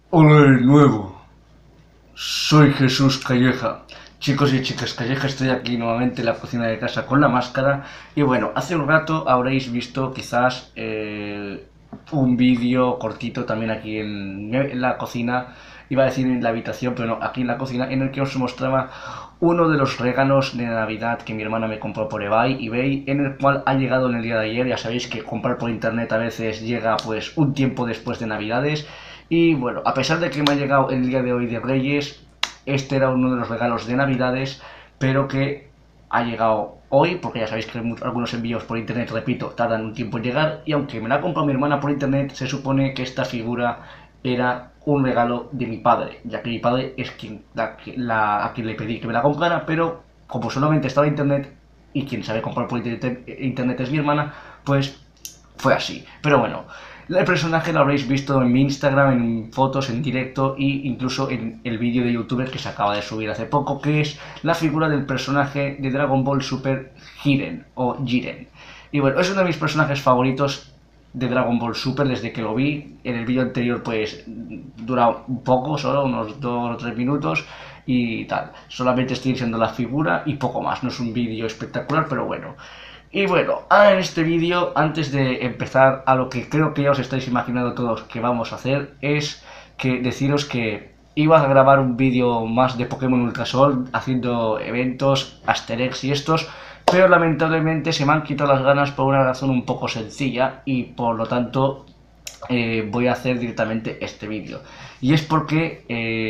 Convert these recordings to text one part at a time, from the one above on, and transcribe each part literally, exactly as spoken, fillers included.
Hola de nuevo, soy Jesús Calleja. Chicos y chicas, Calleja, estoy aquí nuevamente en la cocina de casa con la máscara. Y bueno, hace un rato habréis visto quizás eh, un vídeo cortito también aquí en, en la cocina. Iba a decir en la habitación, pero no, aquí en la cocina, en el que os mostraba uno de los regalos de Navidad que mi hermana me compró por eBay, eBay, en el cual ha llegado en el día de ayer. Ya sabéis que comprar por internet a veces llega pues un tiempo después de Navidades. Y bueno, a pesar de que me ha llegado el día de hoy de Reyes, este era uno de los regalos de Navidades, pero que ha llegado hoy, porque ya sabéis que algunos envíos por internet, repito, tardan un tiempo en llegar, y aunque me la ha comprado mi hermana por internet, se supone que esta figura era un regalo de mi padre, ya que mi padre es quien, la, la, a quien le pedí que me la comprara, pero como solamente estaba en internet, y quien sabe comprar por internet, internet es mi hermana, pues fue así. Pero bueno, el personaje lo habréis visto en mi Instagram, en fotos, en directo e incluso en el vídeo de YouTube que se acaba de subir hace poco, que es la figura del personaje de Dragon Ball Super Jiren o Jiren. Y bueno, es uno de mis personajes favoritos de Dragon Ball Super desde que lo vi. En el vídeo anterior pues dura un poco, solo unos dos o tres minutos y tal. Solamente estoy diciendo la figura y poco más. No es un vídeo espectacular, pero bueno. Y bueno, ahora en este vídeo, antes de empezar a lo que creo que ya os estáis imaginando todos que vamos a hacer, es que deciros que iba a grabar un vídeo más de Pokémon Ultra Sol, haciendo eventos, Asterix y estos, pero lamentablemente se me han quitado las ganas por una razón un poco sencilla y por lo tanto eh, voy a hacer directamente este vídeo. Y es porque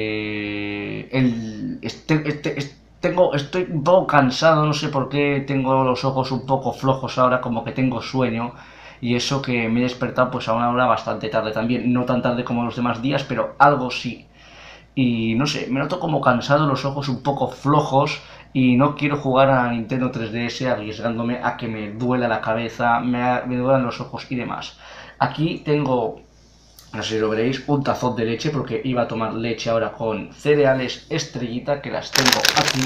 eh, el, este, este, este tengo, estoy un poco cansado, no sé por qué tengo los ojos un poco flojos ahora, como que tengo sueño. Y eso que me he despertado pues a una hora bastante tarde también, no tan tarde como los demás días, pero algo sí. Y no sé, me noto como cansado, los ojos un poco flojos y no quiero jugar a Nintendo tres D S arriesgándome a que me duela la cabeza, me, me duelan los ojos y demás. Aquí tengo, no sé si lo veréis, un tazón de leche porque iba a tomar leche ahora con cereales Estrellita, que las tengo aquí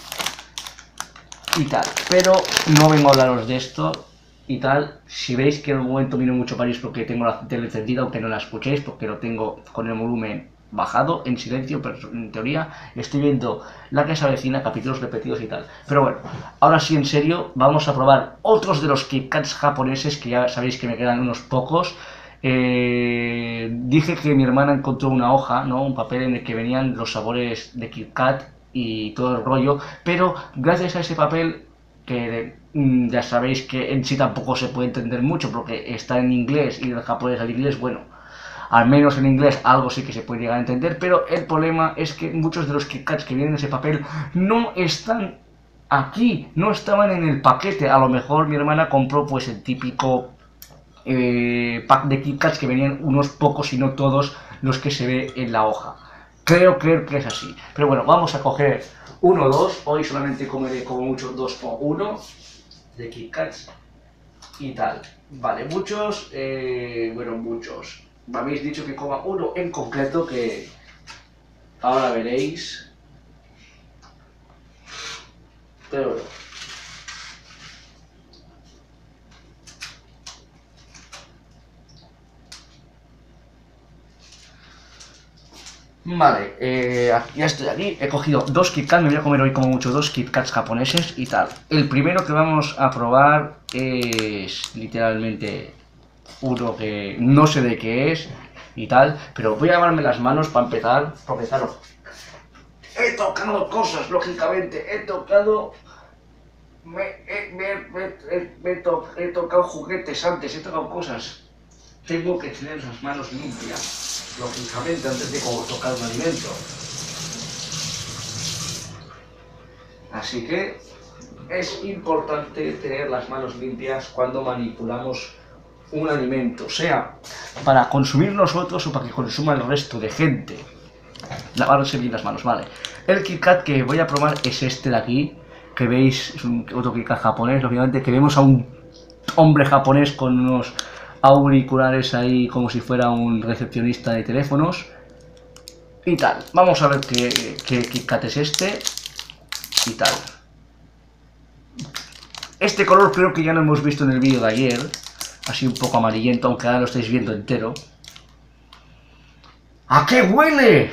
y tal. Pero no vengo a hablaros de esto y tal. Si veis que en algún momento miro mucho París porque tengo la tele encendida, aunque no la escuchéis porque lo tengo con el volumen bajado, en silencio, pero en teoría estoy viendo La que se avecina, capítulos repetidos y tal. Pero bueno, ahora sí en serio, vamos a probar otros de los KitKats japoneses, que ya sabéis que me quedan unos pocos. Eh, dije que mi hermana encontró una hoja, ¿no? Un papel en el que venían los sabores de KitKat y todo el rollo, pero gracias a ese papel, que mm, ya sabéis que en sí tampoco se puede entender mucho porque está en inglés y del japonés al inglés, bueno, al menos en inglés algo sí que se puede llegar a entender, pero el problema es que muchos de los KitKats que vienen en ese papel no están aquí, no estaban en el paquete. A lo mejor mi hermana compró pues el típico eh, pack de KitKats que venían unos pocos y no todos los que se ve en la hoja. Creo, creo que es así. Pero bueno, vamos a coger uno o dos. Hoy solamente comeré como mucho dos o uno de KitKats y tal. Vale, muchos, eh, bueno, muchos. Me habéis dicho que coma uno en concreto que ahora veréis. Pero bueno. Vale, eh, ya estoy aquí, he cogido dos KitKats, me voy a comer hoy como mucho dos KitKats japoneses y tal. El primero que vamos a probar es literalmente uno que no sé de qué es y tal, pero voy a lavarme las manos para empezar, para empezar. He tocado cosas, lógicamente, he tocado... Me, he, me, me, me, me to, he tocado juguetes antes, he tocado cosas. Tengo que tener las manos limpias, lógicamente, antes de tocar un alimento. Así que es importante tener las manos limpias cuando manipulamos un alimento, sea para consumir nosotros o para que consuma el resto de gente. Lavarse bien las manos, vale. El KitKat que voy a probar es este de aquí, que veis, es un otro KitKat japonés, lógicamente, que vemos a un hombre japonés con unos auriculares ahí como si fuera un recepcionista de teléfonos y tal. Vamos a ver qué, qué KitKat es este y tal. Este color creo que ya lo hemos visto en el vídeo de ayer, así un poco amarillento, aunque ahora lo estáis viendo entero. ¿A qué huele?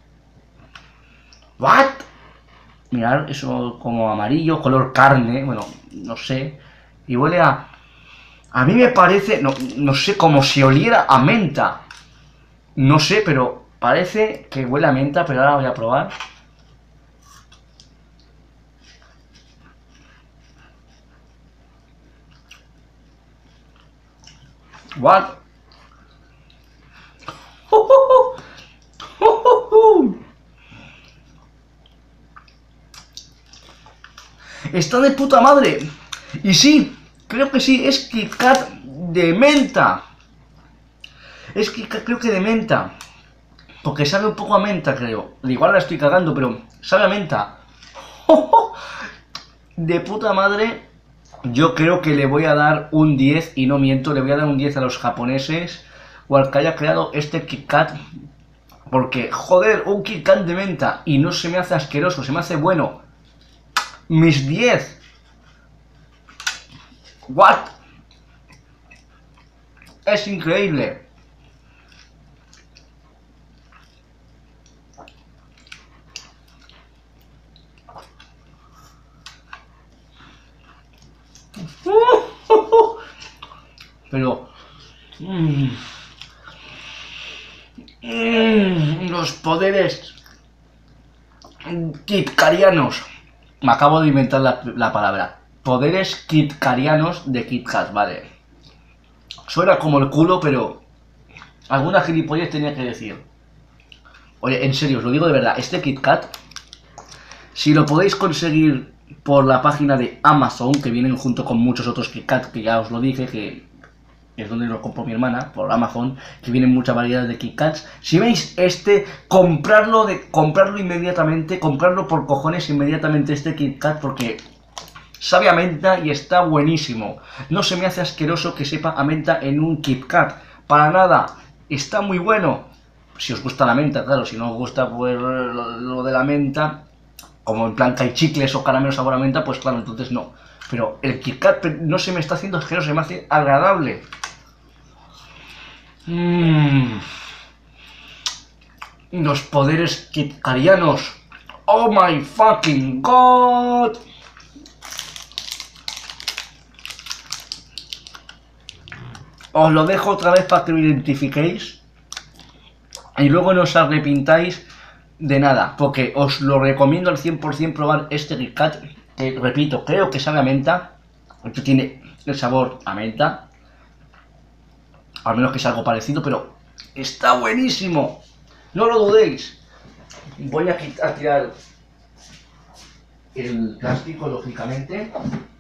¿What? Mirad, eso como amarillo, color carne, bueno, no sé. Y huele a... A mí me parece, no, no sé, como si oliera a menta. No sé, pero parece que huele a menta, pero ahora voy a probar. What? Está de puta madre. Y sí, creo que sí, es Kit Kat de menta. Es Kit Kat creo que de menta. Porque sabe un poco a menta, creo. Igual la estoy cagando, pero sabe a menta. De puta madre. Yo creo que le voy a dar un diez, y no miento, le voy a dar un diez a los japoneses o al que haya creado este Kit Kat. Porque, joder, un Kit Kat de menta y no se me hace asqueroso, se me hace bueno. Mis diez. What? Es increíble. Pero... Mmm, mmm, los poderes kitkarianos. Me acabo de inventar la, la palabra. Poderes kitkarianos de Kit Kat, vale. Suena como el culo, pero... alguna gilipollez tenía que decir. Oye, en serio, os lo digo de verdad. Este Kit Kat, si lo podéis conseguir por la página de Amazon, que vienen junto con muchos otros Kit Kat, que ya os lo dije, que es donde lo compró mi hermana, por Amazon, que vienen muchas variedades de Kit Kats. Si veis este, comprarlo, de, comprarlo inmediatamente, comprarlo por cojones inmediatamente este Kit Kat, porque sabe a menta y está buenísimo. No se me hace asqueroso que sepa a menta en un Kit Kat, para nada, está muy bueno. Si os gusta la menta, claro, si no os gusta pues lo de la menta, como en plan que hay chicles o caramelos sabor a menta, pues claro, entonces no. Pero el Kit Kat no se me está haciendo asqueroso, se me hace agradable. Mmm. Los poderes kitkarianos. Oh my fucking god. Os lo dejo otra vez para que lo identifiquéis. Y luego no os arrepintáis de nada. Porque os lo recomiendo al cien por cien probar este Kit Kat. Que repito, creo que sabe a menta. Porque tiene el sabor a menta. Al menos que es algo parecido, pero está buenísimo. No lo dudéis. Voy a, quitar, a tirar el plástico, lógicamente.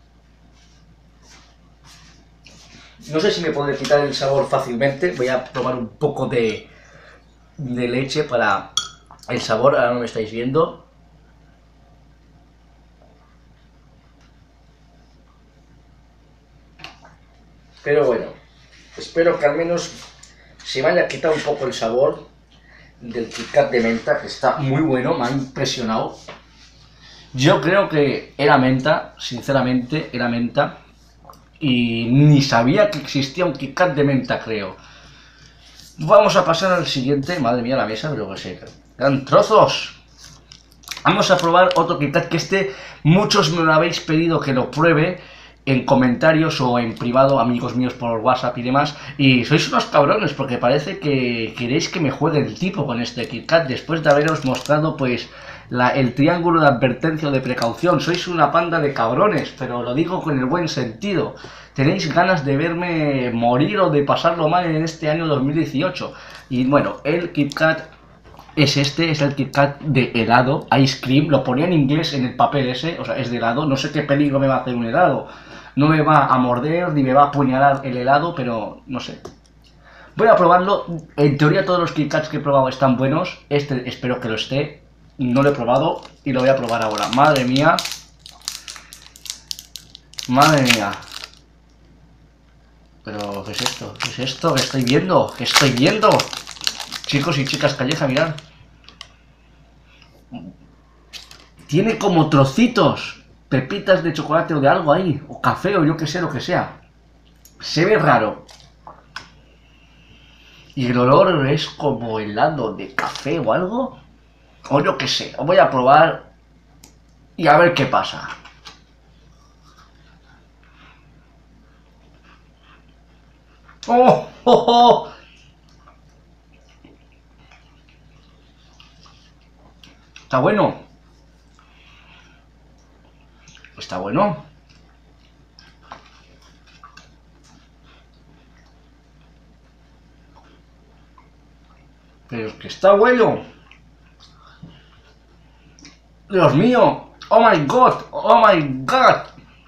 No sé si me podré quitar el sabor fácilmente. Voy a probar un poco de, de leche para el sabor. Ahora no me estáis viendo. Pero bueno, espero que al menos se me haya quitado un poco el sabor del Kit Kat de menta, que está muy bueno, me ha impresionado. Yo creo que era menta, sinceramente, era menta. Y ni sabía que existía un Kit Kat de menta, creo. Vamos a pasar al siguiente. Madre mía, la mesa, pero que sé. ¡Gran trozos! Vamos a probar otro Kit Kat, que este muchos me lo habéis pedido que lo pruebe en comentarios o en privado, amigos míos por WhatsApp y demás, y sois unos cabrones porque parece que queréis que me juegue el tipo con este Kit Kat después de haberos mostrado pues la, el triángulo de advertencia o de precaución. Sois una panda de cabrones, pero lo digo con el buen sentido. Tenéis ganas de verme morir o de pasarlo mal en este año dos mil dieciocho. Y bueno, el Kit Kat es este, es el Kit Kat de helado, ice cream, lo ponía en inglés en el papel ese, o sea, es de helado, no sé qué peligro me va a hacer un helado. No me va a morder ni me va a apuñalar el helado, pero no sé. Voy a probarlo. En teoría todos los Kit Kats que he probado están buenos. Este espero que lo esté. No lo he probado y lo voy a probar ahora. Madre mía. Madre mía. Pero, ¿qué es esto? ¿Qué es esto? ¿Qué estoy viendo? ¿Qué estoy viendo? Chicos y chicas calleja, mirad. Tiene como trocitos. Pepitas de chocolate o de algo ahí, o café o yo que sé, lo que sea. Se ve raro. Y el olor es como helado de café o algo. O yo qué sé, voy a probar y a ver qué pasa. ¡Oh! ¡Oh! ¡Oh! Está bueno. Está bueno. Pero es que está bueno. Dios mío. Oh my god. Oh my god.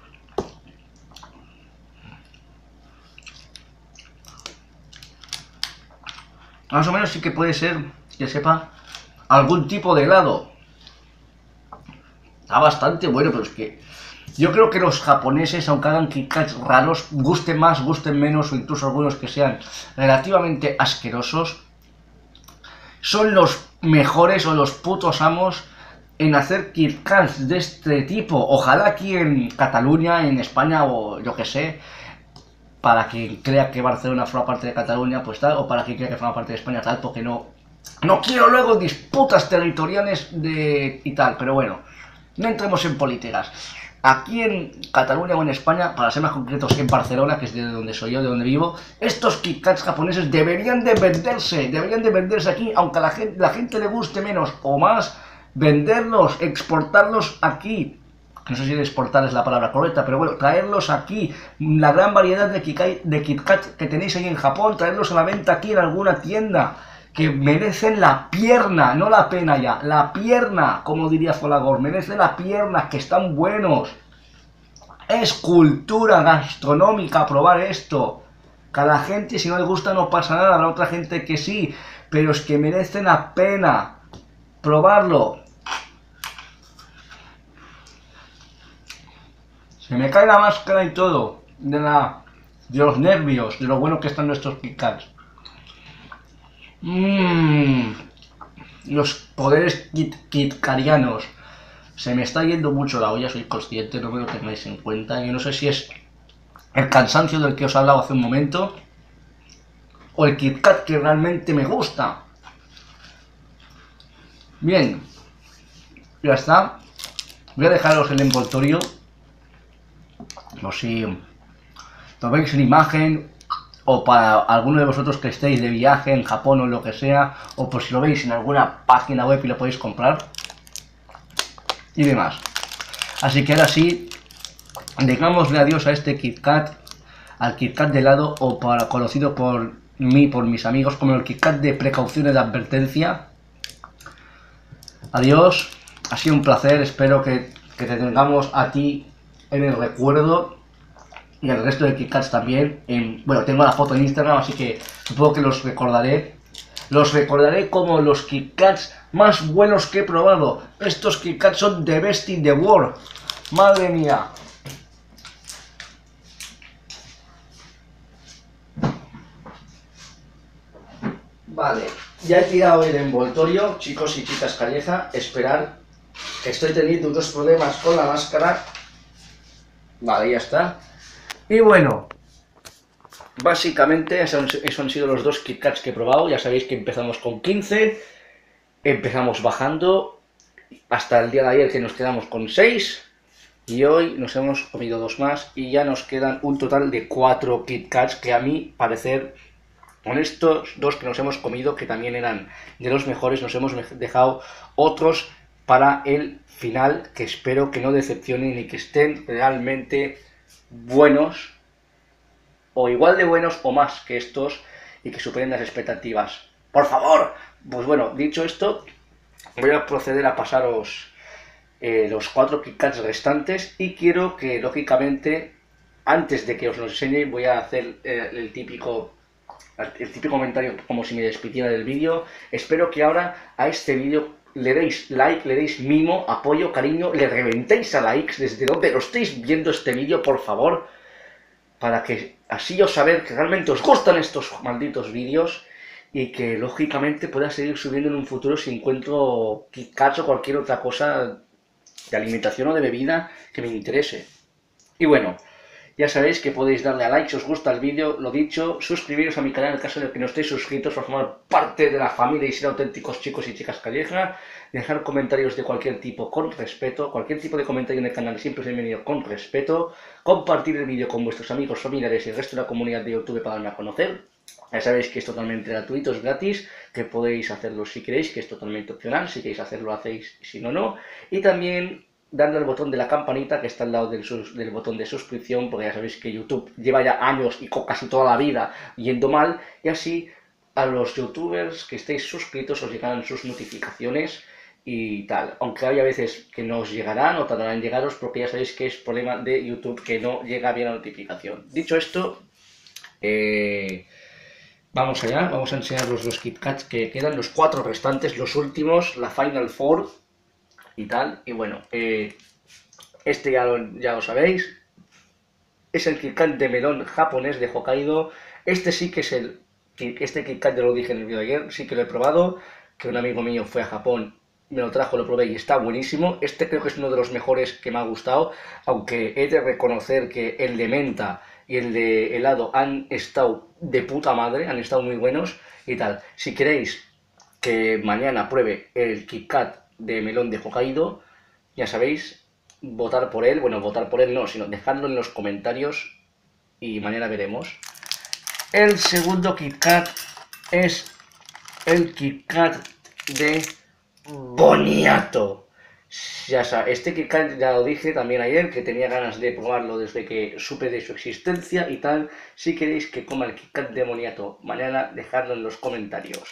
Más o menos sí que puede ser que sepa algún tipo de helado. Está bastante bueno, pero es que yo creo que los japoneses, aunque hagan Kit Kats raros, gusten más, gusten menos, o incluso algunos que sean relativamente asquerosos, son los mejores o los putos amos en hacer Kit Kats de este tipo. Ojalá aquí en Cataluña, en España o yo que sé, para quien crea que Barcelona forma parte de Cataluña, pues tal, o para quien crea que forma parte de España, tal, porque no, no quiero luego disputas territoriales de y tal, pero bueno, no entremos en políticas. Aquí en Cataluña o en España, para ser más concretos en Barcelona, que es de donde soy yo, de donde vivo, estos Kit Kats japoneses deberían de venderse, deberían de venderse aquí, aunque a la gente, la gente le guste menos o más, venderlos, exportarlos aquí. No sé si exportar es la palabra correcta, pero bueno, traerlos aquí, la gran variedad de Kit Kat que tenéis ahí en Japón, traerlos a la venta aquí en alguna tienda, que merecen la pierna, no la pena ya, la pierna, como diría Folagor, merece la pierna, que están buenos. Es cultura gastronómica probar esto. Cada gente, si no le gusta, no pasa nada, habrá otra gente que sí, pero es que merecen la pena probarlo. Se me cae la máscara y todo, de, la, de los nervios, de lo bueno que están nuestros Kit Kats. Mmm, los poderes kit, kitkarianos. Se me está yendo mucho la olla, soy consciente, no me lo tengáis en cuenta. Yo no sé si es el cansancio del que os he hablado hace un momento, o el Kit Kat que realmente me gusta. Bien, ya está. Voy a dejaros el envoltorio. O si lo veis en imagen, o para alguno de vosotros que estéis de viaje en Japón o lo que sea, o por si lo veis en alguna página web y lo podéis comprar y demás. Así que ahora sí, digámosle adiós a este Kit Kat, al Kit Kat de helado, o para, conocido por mí, por mis amigos, como el Kit Kat de precauciones de advertencia. Adiós, ha sido un placer, espero que, que te tengamos a ti en el recuerdo y el resto de Kit Kats también. En, bueno, tengo la foto en Instagram, así que supongo que los recordaré. Los recordaré como los Kit Kats más buenos que he probado. Estos Kit Kats son the best in the world. Madre mía. Vale, ya he tirado el envoltorio, chicos y chicas Calleja. Esperar, que estoy teniendo unos problemas con la máscara. Vale, ya está. Y bueno, básicamente esos, esos han sido los dos Kit Kats que he probado. Ya sabéis que empezamos con quince, empezamos bajando hasta el día de ayer, que nos quedamos con seis, y hoy nos hemos comido dos más y ya nos quedan un total de cuatro Kit Kats, que a mi parecer, con estos dos que nos hemos comido, que también eran de los mejores, nos hemos dejado otros para el final, que espero que no decepcionen y que estén realmente buenos, o igual de buenos o más que estos, y que superen las expectativas. ¡Por favor! Pues bueno, dicho esto, voy a proceder a pasaros eh, los cuatro Kit Kats restantes, y quiero que, lógicamente, antes de que os los enseñe, voy a hacer eh, el típico... el típico comentario, como si me despidiera del vídeo. Espero que ahora a este vídeo le deis like, le deis mimo, apoyo, cariño, le reventéis a likes desde donde lo estéis viendo este vídeo, por favor, para que así yo saber que realmente os gustan estos malditos vídeos, y que lógicamente pueda seguir subiendo en un futuro si encuentro Kit Kats o cualquier otra cosa de alimentación o de bebida que me interese. Y bueno, Ya sabéis que podéis darle a like si os gusta el vídeo, lo dicho, suscribiros a mi canal en el caso de que no estéis suscritos para formar parte de la familia y ser auténticos chicos y chicas calleja, dejar comentarios de cualquier tipo con respeto, cualquier tipo de comentario en el canal siempre es bienvenido con respeto, compartir el vídeo con vuestros amigos, familiares y el resto de la comunidad de YouTube para darme a conocer. Ya sabéis que es totalmente gratuito, es gratis, que podéis hacerlo si queréis, que es totalmente opcional, si queréis hacerlo hacéis, si no, no. Y también darle al botón de la campanita que está al lado del, del botón de suscripción, porque ya sabéis que YouTube lleva ya años y casi toda la vida yendo mal, y así a los youtubers que estéis suscritos os llegarán sus notificaciones y tal, aunque hay a veces que no os llegarán o tardarán en llegaros porque ya sabéis que es problema de YouTube que no llega bien la notificación. Dicho esto, eh, vamos allá, vamos a enseñaros los KitKats que quedan, los cuatro restantes, los últimos, la Final Four y tal, y bueno, eh, este ya lo, ya lo sabéis, es el KitKat de melón japonés de Hokkaido. Este sí que es el, este KitKat ya lo dije en el vídeo de ayer, sí que lo he probado, que un amigo mío fue a Japón, me lo trajo, lo probé y está buenísimo. Este creo que es uno de los mejores que me ha gustado, aunque he de reconocer que el de menta y el de helado han estado de puta madre, han estado muy buenos y tal. Si queréis que mañana pruebe el KitKat de melón de Hokkaido, ya sabéis, votar por él, bueno, votar por él no, sino dejadlo en los comentarios y mañana veremos. El segundo KitKat es el KitKat de Boniato. Ya sabes, este KitKat ya lo dije también ayer, que tenía ganas de probarlo desde que supe de su existencia y tal. Si queréis que coma el KitKat de Boniato mañana, dejadlo en los comentarios.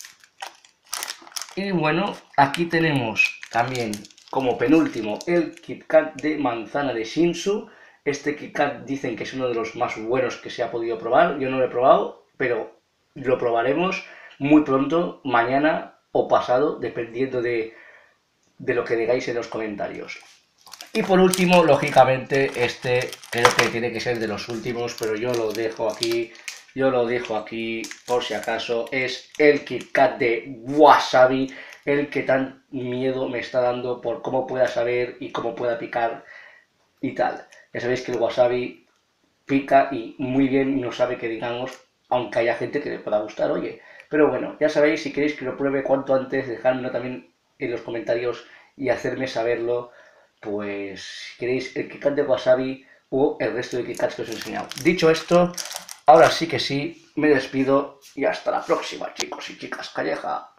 Y bueno, aquí tenemos también como penúltimo el KitKat de manzana de Shinsu. Este KitKat dicen que es uno de los más buenos que se ha podido probar. Yo no lo he probado, pero lo probaremos muy pronto, mañana o pasado, dependiendo de, de lo que digáis en los comentarios. Y por último, lógicamente, este creo que tiene que ser de los últimos, pero yo lo dejo aquí, yo lo dejo aquí por si acaso, es el KitKat de wasabi, el que tan miedo me está dando por cómo pueda saber y cómo pueda picar y tal. Ya sabéis que el wasabi pica y muy bien no sabe que digamos, aunque haya gente que le pueda gustar, oye. Pero bueno, ya sabéis, si queréis que lo pruebe cuanto antes, dejadmelo también en los comentarios y hacerme saberlo. Pues si queréis el KitKat de wasabi o el resto de KitKats que os he enseñado. Dicho esto, ahora sí que sí, me despido y hasta la próxima, chicos y chicas calleja.